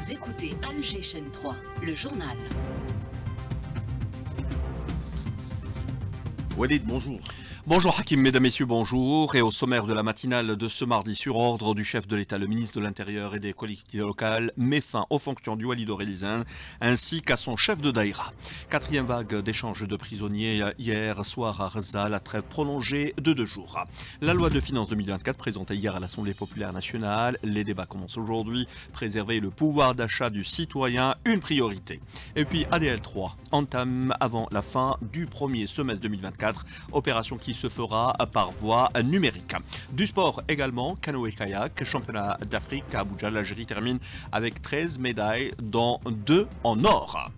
Vous écoutez Alger chaîne 3, le journal. Walid, bonjour. Bonjour Hakim, mesdames, messieurs, bonjour. Et au sommaire de la matinale de ce mardi, sur ordre du chef de l'État, le ministre de l'Intérieur et des collectivités locales met fin aux fonctions du Wali d'Aurélisane ainsi qu'à son chef de daïra. Quatrième vague d'échange de prisonniers hier soir à Reza, la trêve prolongée de 2 jours. La loi de finances 2024 présentée hier à l'Assemblée populaire nationale. Les débats commencent aujourd'hui. Préserver le pouvoir d'achat du citoyen, une priorité. Et puis ADL3 entame avant la fin du premier semestre 2024, opération qui se fera par voie numérique. Du sport également, canoë-kayak, championnat d'Afrique à Abuja, l'Algérie termine avec 13 médailles dont 2 en or.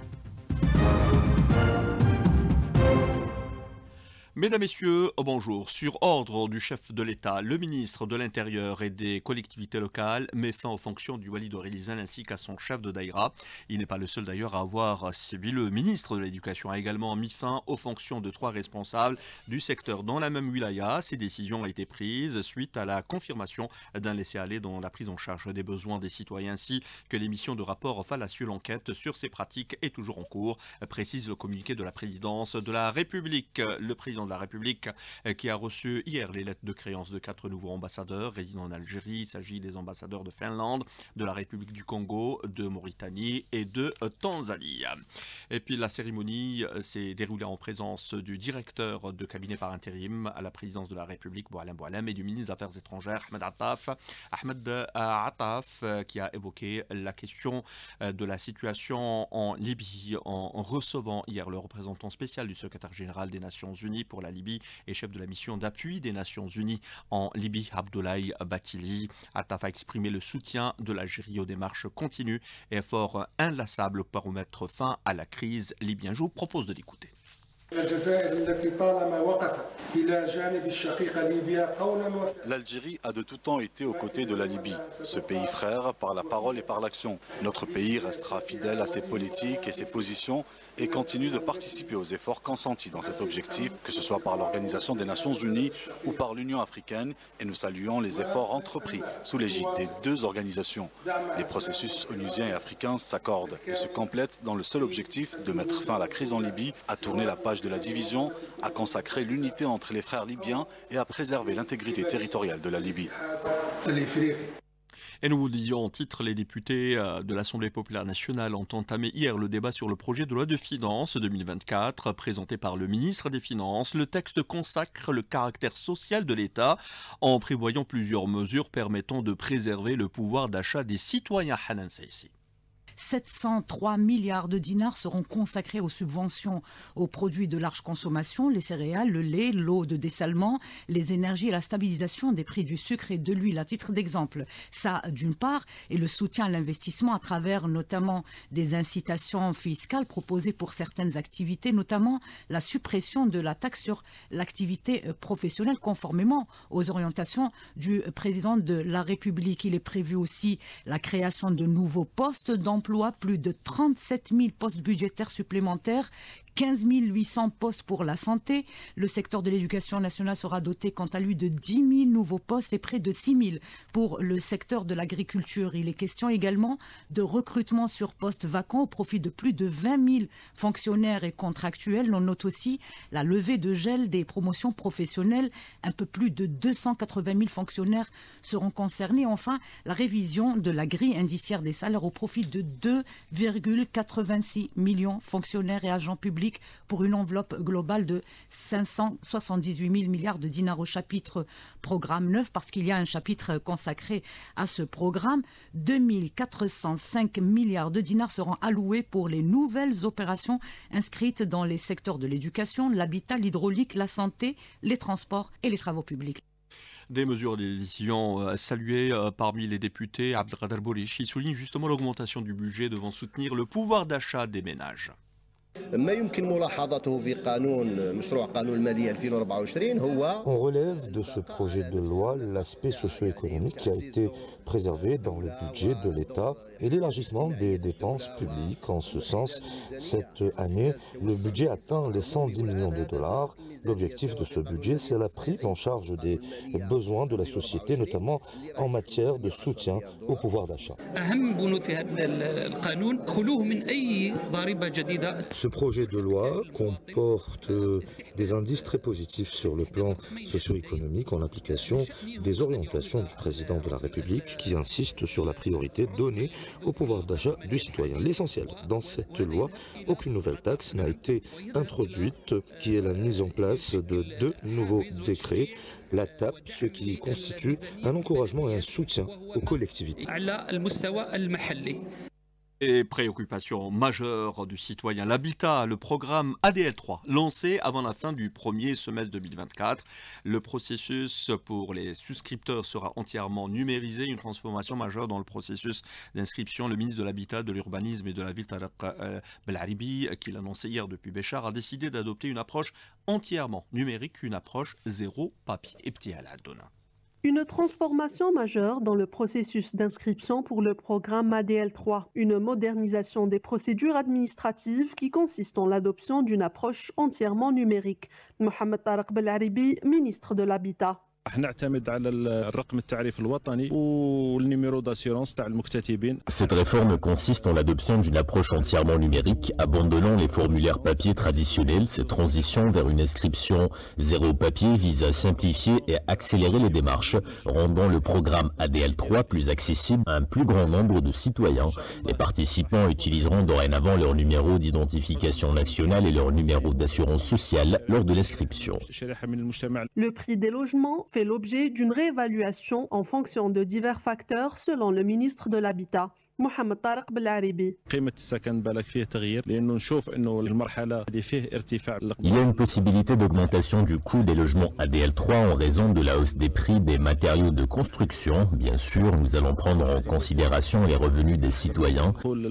Mesdames, Messieurs, bonjour. Sur ordre du chef de l'État, le ministre de l'Intérieur et des collectivités locales met fin aux fonctions du Wali d'Aurélisane ainsi qu'à son chef de daïra. Il n'est pas le seul d'ailleurs à avoir suivi. Le ministre de l'Éducation a également mis fin aux fonctions de 3 responsables du secteur dans la même wilaya. Ces décisions ont été prises suite à la confirmation d'un laisser-aller dans la prise en charge des besoins des citoyens ainsi que l'émission de rapports fallacieux. L'enquête sur ces pratiques est toujours en cours, précise le communiqué de la présidence de la République. Le président de la République qui a reçu hier les lettres de créance de 4 nouveaux ambassadeurs résidant en Algérie. Il s'agit des ambassadeurs de Finlande, de la République du Congo, de Mauritanie et de Tanzanie. Et puis la cérémonie s'est déroulée en présence du directeur de cabinet par intérim à la présidence de la République, Boualem Boualem, et du ministre des Affaires étrangères, Ahmed Attaf, qui a évoqué la question de la situation en Libye en recevant hier le représentant spécial du secrétaire général des Nations Unies pour la Libye et chef de la mission d'appui des Nations Unies en Libye, Abdoulaye Batili. Attaf a exprimé le soutien de l'Algérie aux démarches continues et efforts inlassables pour mettre fin à la crise libyenne. Je vous propose de l'écouter. L'Algérie a de tout temps été aux côtés de la Libye, ce pays frère par la parole et par l'action. Notre pays restera fidèle à ses politiques et ses positions et continue de participer aux efforts consentis dans cet objectif, que ce soit par l'Organisation des Nations Unies ou par l'Union africaine, et nous saluons les efforts entrepris sous l'égide des 2 organisations. Les processus onusiens et africains s'accordent et se complètent dans le seul objectif de mettre fin à la crise en Libye, à tourner la page de la division, à consacrer l'unité entre les frères libyens et à préserver l'intégrité territoriale de la Libye. Et nous vous disions en titre, les députés de l'Assemblée populaire nationale ont entamé hier le débat sur le projet de loi de finances 2024 présenté par le ministre des Finances. Le texte consacre le caractère social de l'État en prévoyant plusieurs mesures permettant de préserver le pouvoir d'achat des citoyens. Hanan Saïsi. 703 milliards de dinars seront consacrés aux subventions aux produits de large consommation, les céréales, le lait, l'eau de dessalement, les énergies et la stabilisation des prix du sucre et de l'huile à titre d'exemple. Ça, d'une part, et le soutien à l'investissement à travers notamment des incitations fiscales proposées pour certaines activités, notamment la suppression de la taxe sur l'activité professionnelle conformément aux orientations du président de la République. Il est prévu aussi la création de nouveaux postes d'emploi, plus de 37 000 postes budgétaires supplémentaires, 15 800 postes pour la santé. Le secteur de l'éducation nationale sera doté quant à lui de 10 000 nouveaux postes et près de 6 000 pour le secteur de l'agriculture. Il est question également de recrutement sur postes vacants au profit de plus de 20 000 fonctionnaires et contractuels. On note aussi la levée de gel des promotions professionnelles. Un peu plus de 280 000 fonctionnaires seront concernés. Enfin, la révision de la grille indiciaire des salaires au profit de 2,86 millions de fonctionnaires et agents publics pour une enveloppe globale de 578 000 milliards de dinars au chapitre programme 9, parce qu'il y a un chapitre consacré à ce programme. 2 405 milliards de dinars seront alloués pour les nouvelles opérations inscrites dans les secteurs de l'éducation, l'habitat, l'hydraulique, la santé, les transports et les travaux publics. Des mesures et des décisions saluées parmi les députés. Abdelkader Bourichi souligne justement l'augmentation du budget devant soutenir le pouvoir d'achat des ménages. On relève de ce projet de loi l'aspect socio-économique qui a été préservé dans le budget de l'État et l'élargissement des dépenses publiques. En ce sens, cette année, le budget atteint les 110 millions de dollars L'objectif de ce budget, c'est la prise en charge des besoins de la société, notamment en matière de soutien au pouvoir d'achat. Ce projet de loi comporte des indices très positifs sur le plan socio-économique en application des orientations du président de la République qui insiste sur la priorité donnée au pouvoir d'achat du citoyen. L'essentiel dans cette loi, aucune nouvelle taxe n'a été introduite, qui est la mise en place de 2 nouveaux décrets, la TAP, ce qui constitue un encouragement et un soutien aux collectivités. Et préoccupation majeure du citoyen, l'habitat, le programme ADL3, lancé avant la fin du premier semestre 2024. Le processus pour les souscripteurs sera entièrement numérisé, une transformation majeure dans le processus d'inscription. Le ministre de l'Habitat, de l'Urbanisme et de la Ville, Tarek Belaribi, qui l'a annoncé hier depuis Béchar, a décidé d'adopter une approche entièrement numérique, une approche zéro papier. Et petit à la donne. Une transformation majeure dans le processus d'inscription pour le programme ADL3, une modernisation des procédures administratives qui consiste en l'adoption d'une approche entièrement numérique. Mohamed Tarek Belaribi, ministre de l'Habitat. Cette réforme consiste en l'adoption d'une approche entièrement numérique, abandonnant les formulaires papier traditionnels. Cette transition vers une inscription zéro papier vise à simplifier et accélérer les démarches, rendant le programme ADL3 plus accessible à un plus grand nombre de citoyens. Les participants utiliseront dorénavant leur numéro d'identification nationale et leur numéro d'assurance sociale lors de l'inscription. Le prix des logements fait l'objet d'une réévaluation en fonction de divers facteurs selon le ministre de l'Habitat. Mohamed Tarek Belaribi. Il y a une possibilité d'augmentation du coût des logements ADL3 en raison de la hausse des prix des matériaux de construction. Bien sûr, nous allons prendre en considération les revenus des citoyens.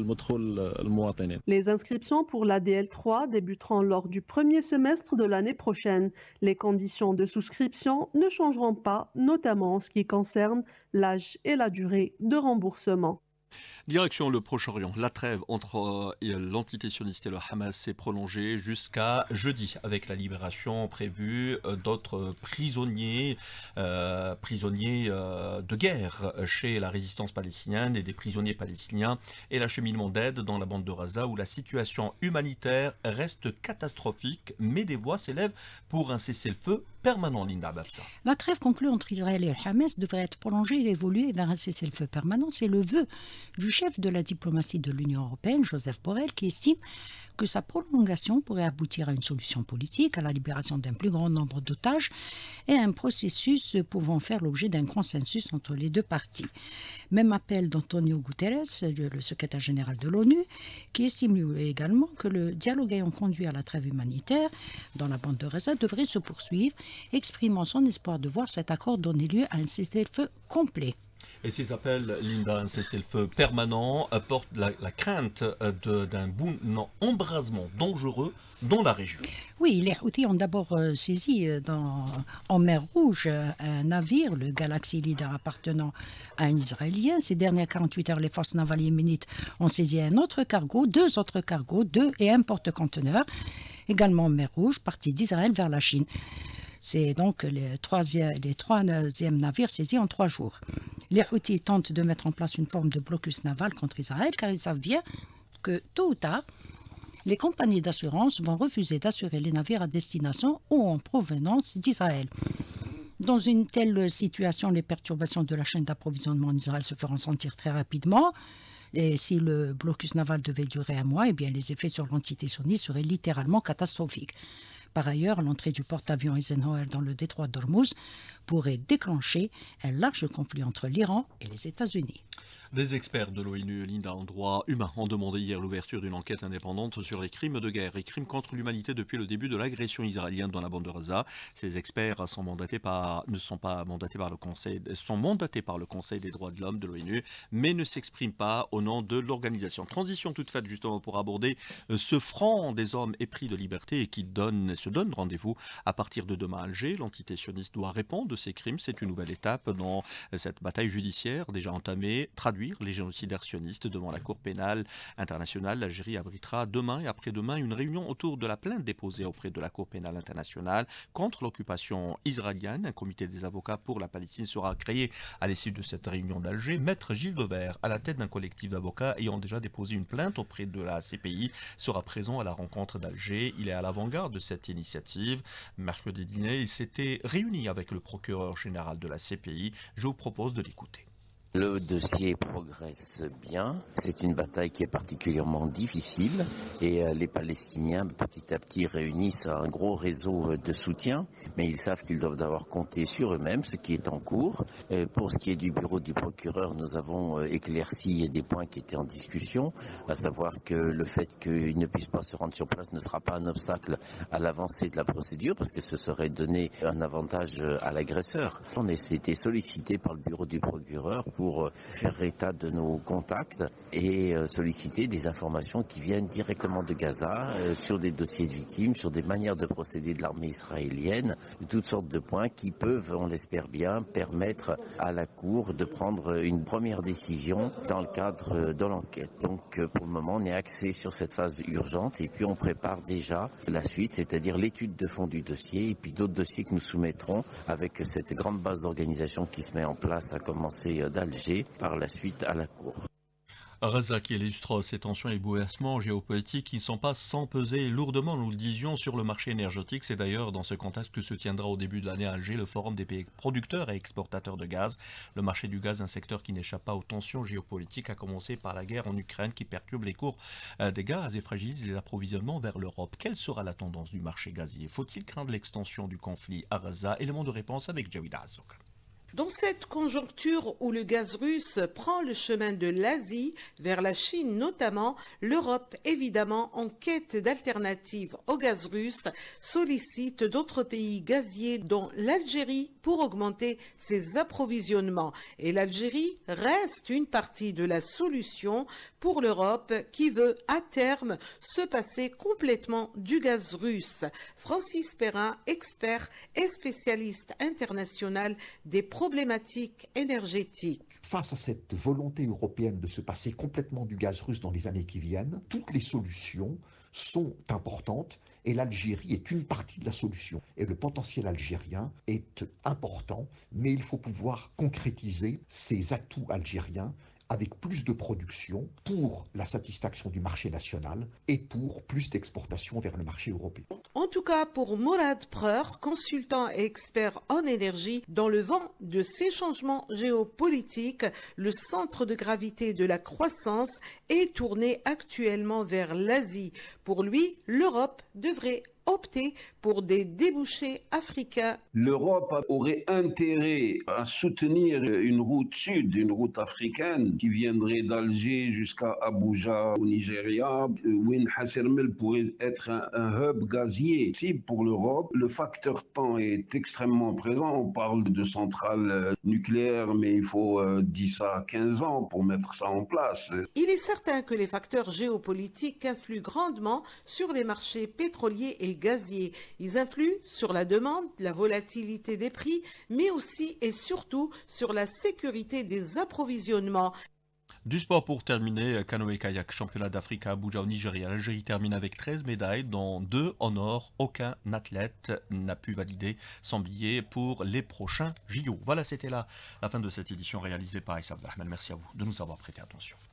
Les inscriptions pour l'ADL3 débuteront lors du premier semestre de l'année prochaine. Les conditions de souscription ne changeront pas, notamment en ce qui concerne l'âge et la durée de remboursement. Direction le Proche-Orient. La trêve entre l'entité sioniste et le Hamas s'est prolongée jusqu'à jeudi avec la libération prévue d'autres prisonniers de guerre chez la résistance palestinienne et des prisonniers palestiniens et l'acheminement d'aide dans la bande de Gaza où la situation humanitaire reste catastrophique mais des voix s'élèvent pour un cessez-le-feu permanent, Linda Babsa. La trêve conclue entre Israël et le Hamas devrait être prolongée et évoluer vers un cessez-le-feu permanent. C'est le vœu du chef de la diplomatie de l'Union européenne, Joseph Borrell, qui estime que sa prolongation pourrait aboutir à une solution politique, à la libération d'un plus grand nombre d'otages et à un processus pouvant faire l'objet d'un consensus entre les deux parties. Même appel d'Antonio Guterres, le secrétaire général de l'ONU, qui estime également que le dialogue ayant conduit à la trêve humanitaire dans la bande de Gaza devrait se poursuivre, exprimant son espoir de voir cet accord donner lieu à un cessez-le-feu complet. Et ces appels, Linda, un cessez-le-feu permanent, apportent la crainte d'un embrasement dangereux dans la région. Oui, les Houthis ont d'abord saisi en mer Rouge un navire, le Galaxy Leader appartenant à un Israélien. Ces dernières 48 heures, les forces navales yéménites ont saisi un autre cargo, 2 autres cargos, 2 et un porte-conteneurs, également en mer Rouge, partis d'Israël vers la Chine. C'est donc les troisièmes navires saisis en 3 jours. Les Houthis tentent de mettre en place une forme de blocus naval contre Israël car ils savent bien que tôt ou tard, les compagnies d'assurance vont refuser d'assurer les navires à destination ou en provenance d'Israël. Dans une telle situation, les perturbations de la chaîne d'approvisionnement en Israël se feront sentir très rapidement. Et si le blocus naval devait durer 1 mois, eh bien les effets sur l'entité sioniste seraient littéralement catastrophiques. Par ailleurs, l'entrée du porte-avions Eisenhower dans le détroit d'Ormuz pourrait déclencher un large conflit entre l'Iran et les États-Unis. Des experts de l'ONU, Linda, en droit humain, ont demandé hier l'ouverture d'une enquête indépendante sur les crimes de guerre et crimes contre l'humanité depuis le début de l'agression israélienne dans la bande de Gaza. Ces experts sont mandatés par le Conseil des droits de l'homme de l'ONU, mais ne s'expriment pas au nom de l'organisation. Transition toute faite justement pour aborder ce front des hommes épris de liberté et qui se donne rendez-vous à partir de demain à Alger. L'entité sioniste doit répondre de ces crimes. C'est une nouvelle étape dans cette bataille judiciaire déjà entamée, traduite conduire les génocidaires sionistes devant la Cour pénale internationale. L'Algérie abritera demain et après-demain une réunion autour de la plainte déposée auprès de la Cour pénale internationale contre l'occupation israélienne. Un comité des avocats pour la Palestine sera créé à l'issue de cette réunion d'Alger. Maître Gilles Devers, à la tête d'un collectif d'avocats ayant déjà déposé une plainte auprès de la CPI, sera présent à la rencontre d'Alger. Il est à l'avant-garde de cette initiative. Mercredi dîner, il s'était réuni avec le procureur général de la CPI. Je vous propose de l'écouter. Le dossier progresse bien, c'est une bataille qui est particulièrement difficile et les Palestiniens petit à petit réunissent un gros réseau de soutien, mais ils savent qu'ils doivent avoir compté sur eux-mêmes, ce qui est en cours. Pour ce qui est du bureau du procureur, nous avons éclairci des points qui étaient en discussion, à savoir que le fait qu'ils ne puissent pas se rendre sur place ne sera pas un obstacle à l'avancée de la procédure, parce que ce serait donner un avantage à l'agresseur. On a été sollicité par le bureau du procureur pour faire état de nos contacts et solliciter des informations qui viennent directement de Gaza sur des dossiers de victimes, sur des manières de procéder de l'armée israélienne, toutes sortes de points qui peuvent, on l'espère bien, permettre à la Cour de prendre une première décision dans le cadre de l'enquête. Donc pour le moment, on est axé sur cette phase urgente et puis on prépare déjà la suite, c'est-à-dire l'étude de fond du dossier et puis d'autres dossiers que nous soumettrons avec cette grande base d'organisation qui se met en place, à commencer d'Alger, par la suite à la Cour. Gaza qui illustre ces tensions et bouleversements géopolitiques qui ne sont pas sans peser lourdement, nous le disions, sur le marché énergétique. C'est d'ailleurs dans ce contexte que se tiendra au début de l'année à Alger le forum des pays producteurs et exportateurs de gaz. Le marché du gaz, un secteur qui n'échappe pas aux tensions géopolitiques, a commencé par la guerre en Ukraine qui perturbe les cours des gaz et fragilise les approvisionnements vers l'Europe. Quelle sera la tendance du marché gazier? Faut-il craindre l'extension du conflit à Gaza? Élément de réponse avec Jawida Azzouk. Dans cette conjoncture où le gaz russe prend le chemin de l'Asie vers la Chine notamment, l'Europe, évidemment en quête d'alternatives au gaz russe, sollicite d'autres pays gaziers dont l'Algérie pour augmenter ses approvisionnements. Et l'Algérie reste une partie de la solution pour l'Europe qui veut à terme se passer complètement du gaz russe. Francis Perrin, expert et spécialiste international des problématiques énergétiques. Face à cette volonté européenne de se passer complètement du gaz russe dans les années qui viennent, toutes les solutions sont importantes et l'Algérie est une partie de la solution. Et le potentiel algérien est important, mais il faut pouvoir concrétiser ces atouts algériens avec plus de production pour la satisfaction du marché national et pour plus d'exportation vers le marché européen. En tout cas, pour Mourad Preur, consultant et expert en énergie, dans le vent de ces changements géopolitiques, le centre de gravité de la croissance est tourné actuellement vers l'Asie. Pour lui, l'Europe devrait opter pour des débouchés africains. L'Europe aurait intérêt à soutenir une route sud, une route africaine qui viendrait d'Alger jusqu'à Abuja au Nigeria. Win Hassermel pourrait être un hub gazier. Si pour l'Europe, le facteur temps est extrêmement présent. On parle de centrales nucléaires, mais il faut 10 à 15 ans pour mettre ça en place. Il est certain que les facteurs géopolitiques influent grandement sur les marchés pétroliers et gaziers. Ils influent sur la demande, la volatilité des prix, mais aussi et surtout sur la sécurité des approvisionnements. Du sport pour terminer, canoë-kayak, championnat d'Afrique à Abuja au Nigeria. L'Algérie termine avec 13 médailles, dont 2 en or. Aucun athlète n'a pu valider son billet pour les prochains JO. Voilà, c'était la fin de cette édition réalisée par Issa Abdelrahman. Merci à vous de nous avoir prêté attention.